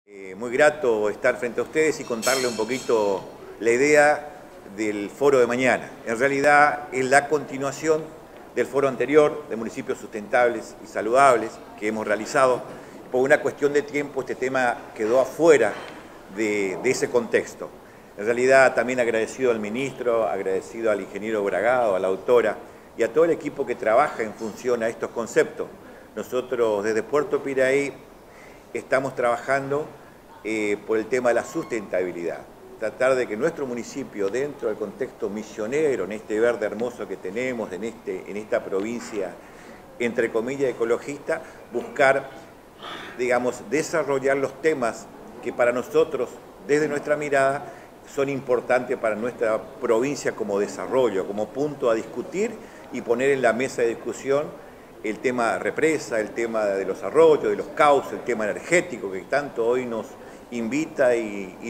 Muy grato estar frente a ustedes y contarle un poquito la idea del foro de mañana. En realidad es la continuación del foro anterior de municipios sustentables y saludables que hemos realizado. Por una cuestión de tiempo este tema quedó afuera de ese contexto. En realidad también agradecido al ministro, agradecido al ingeniero Bragado, a la autora y a todo el equipo que trabaja en función a estos conceptos. Nosotros desde Puerto Piraí estamos trabajando por el tema de la sustentabilidad. Tratar de que nuestro municipio, dentro del contexto misionero, en este verde hermoso que tenemos, en esta provincia, entre comillas, ecologista, buscar, digamos, desarrollar los temas que para nosotros, desde nuestra mirada, son importantes para nuestra provincia como desarrollo, como punto a discutir y poner en la mesa de discusión el tema represa, el tema de los arroyos, de los cauces, el tema energético que tanto hoy nos invita y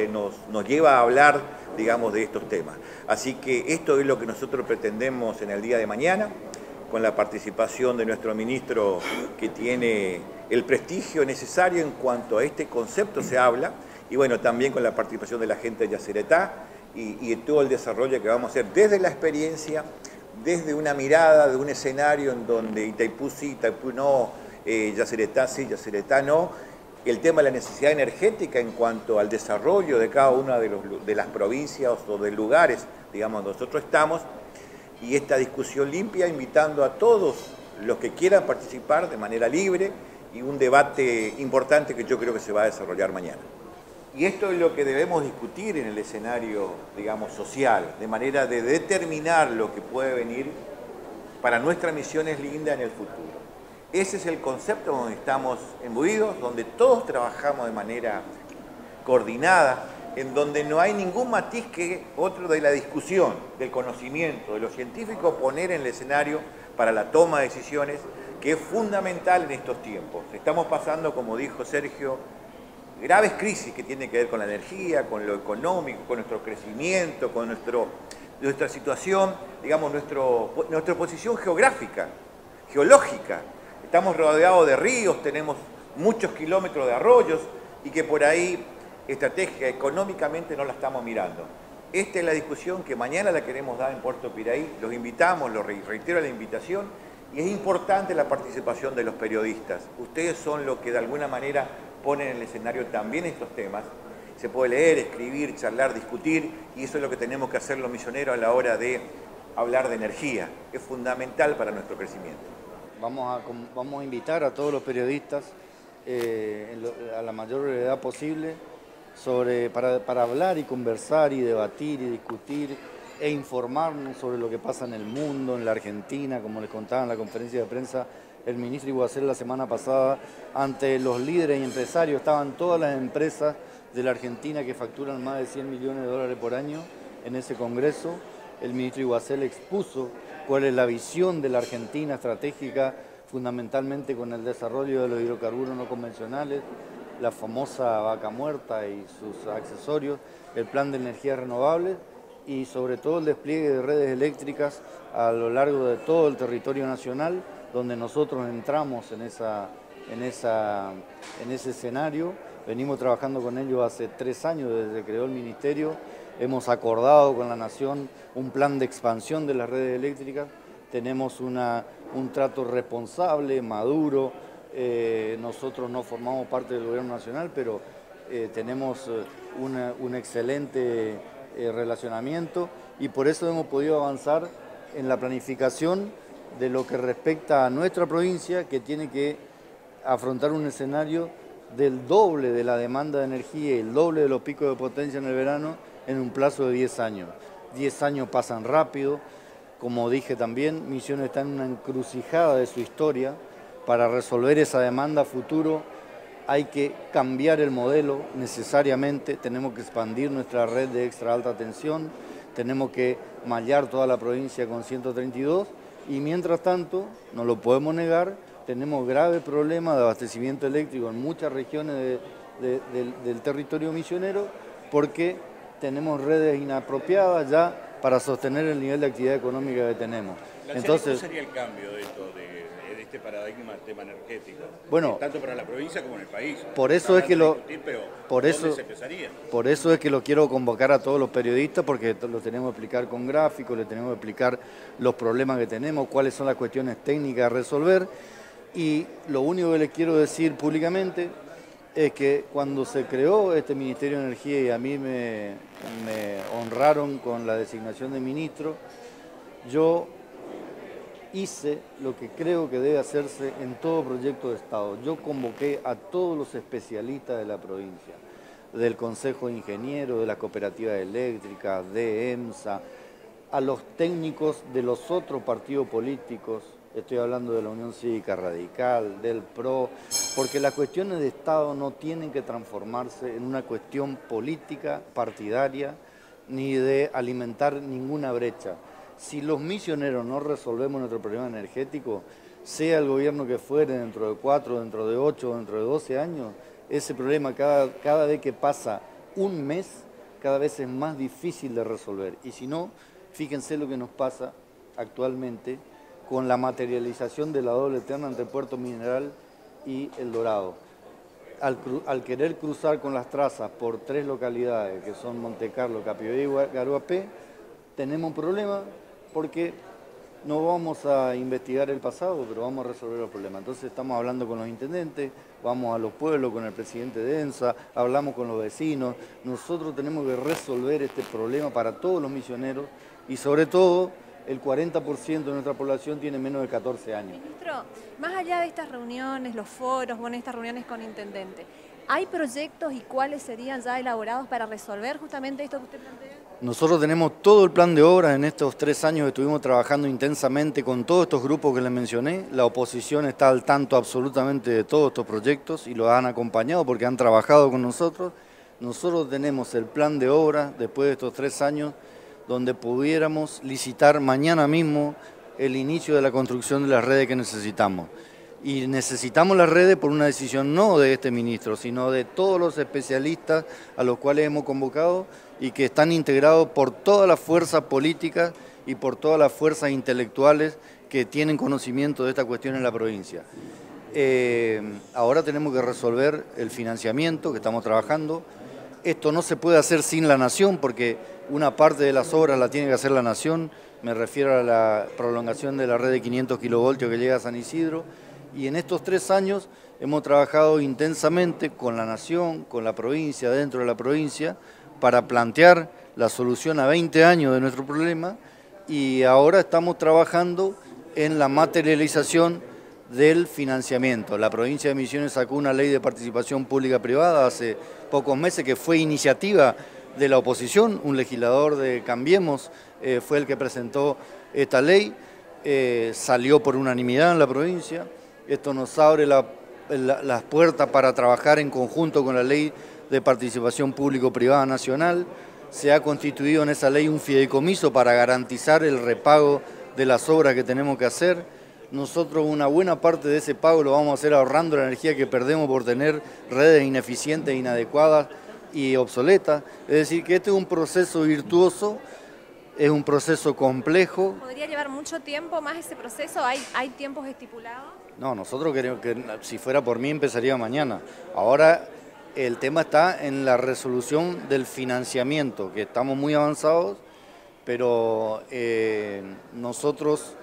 nos lleva a hablar, digamos, de estos temas. Así que esto es lo que nosotros pretendemos en el día de mañana, con la participación de nuestro ministro que tiene el prestigio necesario en cuanto a este concepto se habla, y bueno, también con la participación de la gente de Yacyretá y todo el desarrollo que vamos a hacer desde la experiencia, desde una mirada, de un escenario en donde Itaipú sí, Itaipú no, Yacyretá sí, Yacyretá no, el tema de la necesidad energética en cuanto al desarrollo de cada una de las provincias o de lugares, digamos, donde nosotros estamos, y esta discusión limpia, invitando a todos los que quieran participar de manera libre y un debate importante que yo creo que se va a desarrollar mañana. Y esto es lo que debemos discutir en el escenario, digamos, social, de manera de determinar lo que puede venir para nuestra misión es linda en el futuro. Ese es el concepto donde estamos imbuidos, donde todos trabajamos de manera coordinada, en donde no hay ningún matiz que otro de la discusión, del conocimiento, de los científicos, poner en el escenario para la toma de decisiones, que es fundamental en estos tiempos. Estamos pasando, como dijo Sergio, graves crisis que tienen que ver con la energía, con lo económico, con nuestro crecimiento, con nuestra situación, digamos, nuestra posición geográfica, geológica. Estamos rodeados de ríos, tenemos muchos kilómetros de arroyos y que por ahí estrategia económicamente no la estamos mirando. Esta es la discusión que mañana la queremos dar en Puerto Piraí. Los invitamos, reitero la invitación, y es importante la participación de los periodistas. Ustedes son los que de alguna manera ponen en el escenario también estos temas. Se puede leer, escribir, charlar, discutir, y eso es lo que tenemos que hacer los misioneros a la hora de hablar de energía. Es fundamental para nuestro crecimiento. Vamos a invitar a todos los periodistas a la mayor brevedad posible para hablar y conversar y debatir y discutir e informarnos sobre lo que pasa en el mundo, en la Argentina, como les contaba en la conferencia de prensa el ministro Iguacel la semana pasada, ante los líderes y empresarios. Estaban todas las empresas de la Argentina que facturan más de 100 millones de dólares por año en ese congreso. El ministro Iguacel expuso cuál es la visión de la Argentina estratégica, fundamentalmente con el desarrollo de los hidrocarburos no convencionales, la famosa vaca muerta y sus accesorios, el plan de energías renovables y sobre todo el despliegue de redes eléctricas a lo largo de todo el territorio nacional, donde nosotros entramos en ese escenario. Venimos trabajando con ellos hace 3 años desde que creó el ministerio. Hemos acordado con la Nación un plan de expansión de las redes eléctricas. Tenemos un trato responsable, maduro. Nosotros no formamos parte del gobierno nacional, pero tenemos un excelente relacionamiento y por eso hemos podido avanzar en la planificación de lo que respecta a nuestra provincia, que tiene que afrontar un escenario del doble de la demanda de energía y el doble de los picos de potencia en el verano en un plazo de 10 años. 10 años pasan rápido. Como dije también, Misiones está en una encrucijada de su historia. Para resolver esa demanda a futuro hay que cambiar el modelo necesariamente, tenemos que expandir nuestra red de extra alta tensión, tenemos que mallar toda la provincia con 132 y mientras tanto, no lo podemos negar, tenemos graves problemas de abastecimiento eléctrico en muchas regiones del territorio misionero porque tenemos redes inapropiadas ya para sostener el nivel de actividad económica que tenemos. ¿Cómo sería el cambio de esto, de este paradigma del tema energético? Bueno, tanto para la provincia como en el país. Por eso es que por eso es que lo quiero convocar a todos los periodistas, porque lo tenemos que explicar con gráficos, le tenemos que explicar los problemas que tenemos, cuáles son las cuestiones técnicas a resolver. Y lo único que les quiero decir públicamente es que cuando se creó este Ministerio de Energía y a mí me honraron con la designación de ministro, yo hice lo que creo que debe hacerse en todo proyecto de Estado. Yo convoqué a todos los especialistas de la provincia, del Consejo de Ingenieros, de las cooperativas eléctricas, de EMSA, a los técnicos de los otros partidos políticos. Estoy hablando de la Unión Cívica Radical, del PRO, porque las cuestiones de Estado no tienen que transformarse en una cuestión política, partidaria, ni de alimentar ninguna brecha. Si los misioneros no resolvemos nuestro problema energético, sea el gobierno que fuere, dentro de 4, dentro de 8, dentro de 12 años, ese problema cada vez que pasa un mes, cada vez es más difícil de resolver. Y si no, fíjense lo que nos pasa actualmente con la materialización de la doble terna entre Puerto Mineral y El Dorado. Al querer cruzar con las trazas por 3 localidades, que son Montecarlo, Capiodé y Garuapé, tenemos un problema porque no vamos a investigar el pasado, pero vamos a resolver los problemas. Entonces estamos hablando con los intendentes, vamos a los pueblos, con el presidente de ENSA, hablamos con los vecinos. Nosotros tenemos que resolver este problema para todos los misioneros y sobre todo el 40% de nuestra población tiene menos de 14 años. Ministro, más allá de estas reuniones, los foros, bueno, estas reuniones con intendentes, ¿hay proyectos y cuáles serían ya elaborados para resolver justamente esto que usted plantea? Nosotros tenemos todo el plan de obra en estos 3 años que estuvimos trabajando intensamente con todos estos grupos que les mencioné. La oposición está al tanto absolutamente de todos estos proyectos y los han acompañado porque han trabajado con nosotros. Nosotros tenemos el plan de obra después de estos 3 años donde pudiéramos licitar mañana mismo el inicio de la construcción de las redes que necesitamos. Y necesitamos las redes por una decisión no de este ministro, sino de todos los especialistas a los cuales hemos convocado y que están integrados por todas las fuerzas políticas y por todas las fuerzas intelectuales que tienen conocimiento de esta cuestión en la provincia. Ahora tenemos que resolver el financiamiento que estamos trabajando. Esto no se puede hacer sin la Nación porque una parte de las obras la tiene que hacer la Nación. Me refiero a la prolongación de la red de 500 kilovoltios que llega a San Isidro. Y en estos 3 años hemos trabajado intensamente con la Nación, con la provincia, dentro de la provincia, para plantear la solución a 20 años de nuestro problema y ahora estamos trabajando en la materialización del financiamiento. La provincia de Misiones sacó una ley de participación pública-privada hace pocos meses que fue iniciativa de la oposición, un legislador de Cambiemos fue el que presentó esta ley, salió por unanimidad en la provincia. Esto nos abre las puertas para trabajar en conjunto con la Ley de Participación Público-Privada Nacional. Se ha constituido en esa ley un fideicomiso para garantizar el repago de las obras que tenemos que hacer. Nosotros una buena parte de ese pago lo vamos a hacer ahorrando la energía que perdemos por tener redes ineficientes, inadecuadas y obsoletas. Es decir, que este es un proceso virtuoso. Es un proceso complejo. ¿Podría llevar mucho tiempo más ese proceso? ¿Hay tiempos estipulados? No, nosotros queremos que si fuera por mí empezaría mañana. Ahora el tema está en la resolución del financiamiento, que estamos muy avanzados, pero nosotros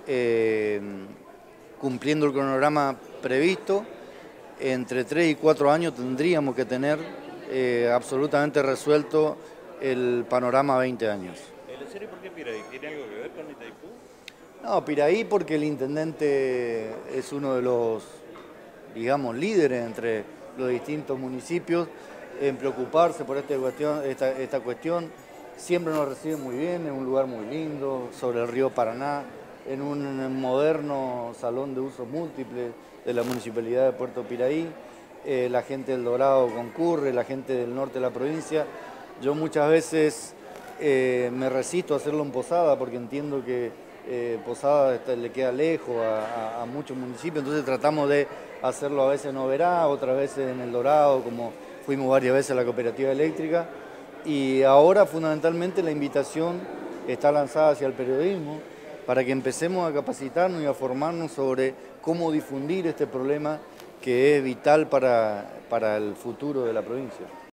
cumpliendo el cronograma previsto, entre 3 y 4 años tendríamos que tener absolutamente resuelto el panorama 20 años. ¿Por qué Piraí? ¿Tiene algo que ver con Itaipú? No, Piraí porque el intendente es uno de los, digamos, líderes entre los distintos municipios en preocuparse por esta cuestión. Siempre nos reciben muy bien, en un lugar muy lindo, sobre el río Paraná, en un moderno salón de usos múltiples de la Municipalidad de Puerto Piraí. La gente del Dorado concurre, la gente del norte de la provincia. Yo muchas veces me resisto a hacerlo en Posada porque entiendo que Posada le queda lejos a muchos municipios, entonces tratamos de hacerlo a veces en Oberá, otras veces en El Dorado, como fuimos varias veces a la cooperativa eléctrica, y ahora fundamentalmente la invitación está lanzada hacia el periodismo para que empecemos a capacitarnos y a formarnos sobre cómo difundir este problema que es vital para el futuro de la provincia.